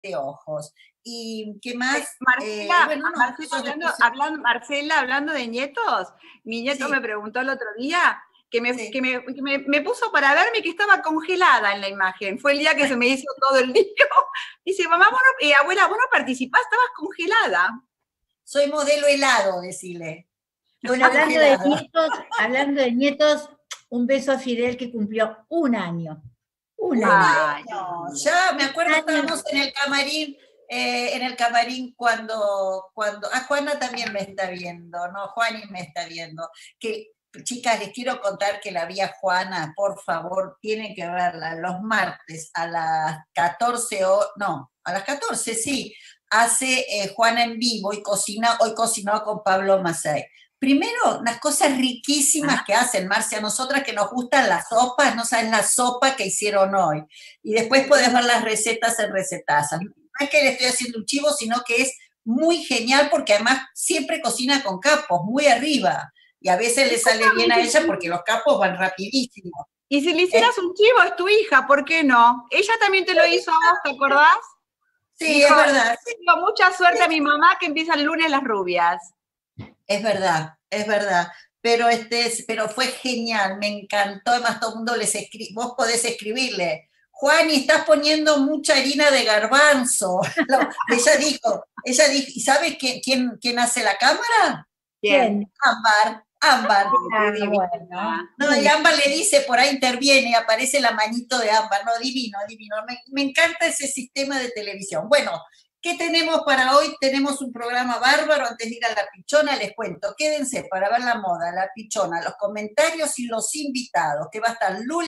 ojos. ¿Y qué más? Marcela, Bueno, no, Marcela, eso después. Marcela, hablando de nietos, mi nieto me Sí, preguntó el otro día sí. me puso para verme que estaba congelada en la imagen. Fue el día que se me hizo todo el lío. Dice, mamá, abuela, vos no participás, estabas congelada. Soy modelo helado, decile. Bueno, Congelada. hablando de nietos, un beso a Fidel que cumplió un año. Un Un año. Ay, año. Ya me acuerdo, Un año. estábamos en el camarín Juana también me está viendo, ¿no? Juani me está viendo. Que, chicas, les quiero contar que la vi a Juana, por favor, tienen que verla los martes a las 14 no, a las 14 sí, hace Juana en vivo y hoy cocinó con Pablo Macei. Primero, unas cosas riquísimas que hacen, Marcia, a nosotras que nos gustan las sopas, no sabes la sopa que hicieron hoy. Y después podés ver las recetas en Recetazas. No es que le estoy haciendo un chivo, sino que es muy genial porque además siempre cocina con capos, muy arriba. Y a veces le sale bien a ella porque los capos van rapidísimo. y si le ¿Eh? hicieras un chivo, es tu hija, ¿por qué no? Ella también te lo hizo a vos, ¿te acordás? Sí, Dijo, es verdad. Sí, digo, mucha suerte a mi mamá que empieza el lunes las rubias. es verdad, es verdad. Pero fue genial, me encantó. Además, todo el mundo vos podés escribirle, Juani, estás poniendo mucha harina de garbanzo. Ella dijo, ¿y sabes quién hace la cámara? Bien. ¿Quién? Ámbar. Ay, qué Bueno. divina. No, y Ámbar le dice, por ahí interviene, aparece la manito de Ámbar. No, divino, divino. Me encanta ese sistema de televisión. Bueno, ¿qué tenemos para hoy? Tenemos un programa bárbaro. Antes de ir a la pichona, les cuento. Quédense para ver la moda, la pichona, los comentarios y los invitados, que va a estar Luli